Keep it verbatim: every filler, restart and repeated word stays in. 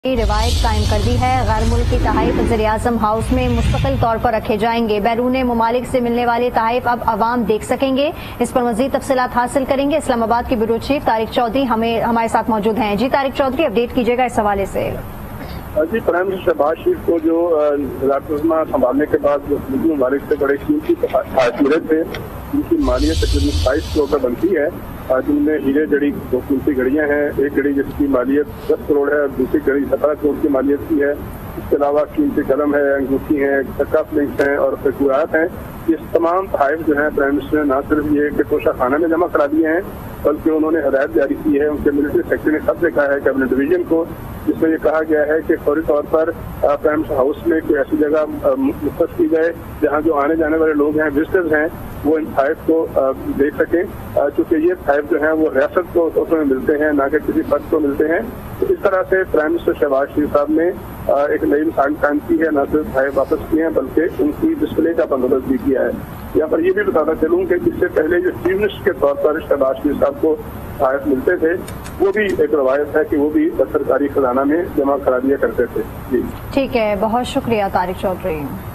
روایت قائم کر دی ہے۔ غیر ملکی تحائف وزیراعظم ہاؤس میں مستقل طور پر رکھے جائیں گے۔ بیرون ممالک سے ملنے والے تحائف اب عوام دیکھ سکیں گے۔ اس پر مزید تفصیلات حاصل کریں گے۔ اسلام آباد کی بیورو چیف طارق چودھری ہمیں ہمارے ساتھ موجود ہیں۔ جی طارق چودھری، اپڈیٹ کیجیے گا اس حوالے سے۔ جی، پرائم منسٹر شہباز شریف کو جو وزارت عظمیٰ سنبھالنے کے بعد ملکی ممالک سے بڑے قیمتی تحائف ملے تھے، جن کی مالیت تقریباً ستائیس کروڑ کا بنتی ہے، جن میں ہیرے جڑی دو قیمتی گھڑیاں ہیں، ایک گھڑی جس کی مالیت دس کروڑ ہے اور دوسری گھڑی سترہ کروڑ کی مالیت کی ہے۔ اس کے علاوہ قیمتی قلم ہے، انگوٹھی ہیں، کف لنکس ہیں اور فیکورات ہیں۔ یہ تمام تحائف جو ہیں پرائم منسٹر نے نہ صرف یہ کہ توشہ خانہ میں جمع کرا دیے ہیں، بلکہ انہوں نے ہدایت جاری کی ہے، ان کے ملٹری سیکٹری نے خط لکھا ہے کیبنٹ ڈویژن کو، جس میں یہ کہا گیا ہے کہ فوری طور پر پرائم منسٹر ہاؤس میں کوئی ایسی جگہ مختص کی جائے جہاں جو آنے جانے والے لوگ ہیں، وزٹرز ہیں، وہ ان تحائف کو دیکھ سکیں، چونکہ یہ تحائف جو ہیں وہ ریاست کو اس میں ملتے ہیں، نہ کہ کسی فرد کو ملتے ہیں۔ تو اس طرح سے پرائم منسٹر شہباز شریف صاحب نے ایک نئی مثال قائم کی ہے، نہ صرف تحائف واپس کیے ہیں بلکہ ان کی ڈسپلے کا بندوبست بھی کیا ہے۔ یہاں پر یہ بھی بتاتا چلوں کہ اس سے پہلے جو چیف منسٹر کے طور پر شہباز شریف صاحب کو تحائف ملتے تھے، وہ بھی ایک روایت ہے کہ وہ بھی سرکاری خزانہ میں جمع کرا دیا کرتے تھے۔ جی ٹھیک ہے، بہت شکریہ طارق چودھری۔